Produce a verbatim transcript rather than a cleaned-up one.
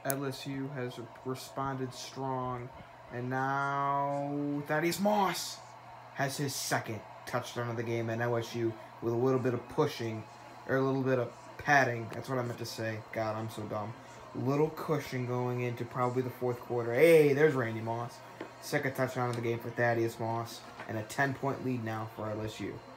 L S U has responded strong. And now Thaddeus Moss has his second touchdown of the game, and L S U with a little bit of pushing, or a little bit of padding. That's what I meant to say. God, I'm so dumb. Little cushion going into probably the fourth quarter. Hey, there's Randy Moss. Second touchdown of the game for Thaddeus Moss, and a ten-point lead now for L S U.